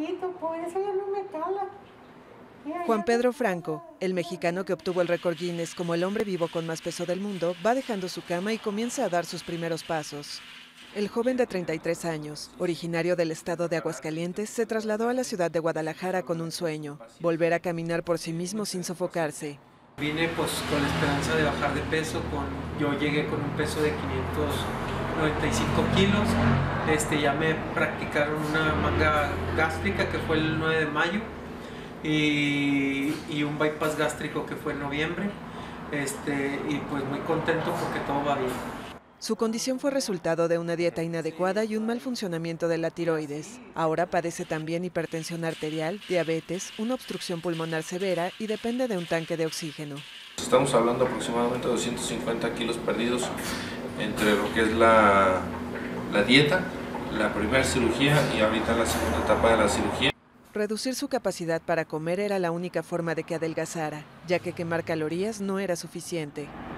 poquito, por eso ya no me cala. Juan Pedro Franco, el mexicano que obtuvo el récord Guinness como el hombre vivo con más peso del mundo, va dejando su cama y comienza a dar sus primeros pasos. El joven de 33 años, originario del estado de Aguascalientes, se trasladó a la ciudad de Guadalajara con un sueño: volver a caminar por sí mismo sin sofocarse. Vine pues con la esperanza de bajar de peso, yo llegué con un peso de 595 kilos, ya me practicaron una manga gástrica que fue el 9 de mayo y un bypass gástrico que fue en noviembre, y pues muy contento porque todo va bien. Su condición fue resultado de una dieta inadecuada y un mal funcionamiento de la tiroides. Ahora padece también hipertensión arterial, diabetes, una obstrucción pulmonar severa y depende de un tanque de oxígeno. Estamos hablando aproximadamente de 250 kilos perdidos entre lo que es la dieta, la primera cirugía y ahorita la segunda etapa de la cirugía. Reducir su capacidad para comer era la única forma de que adelgazara, ya que quemar calorías no era suficiente.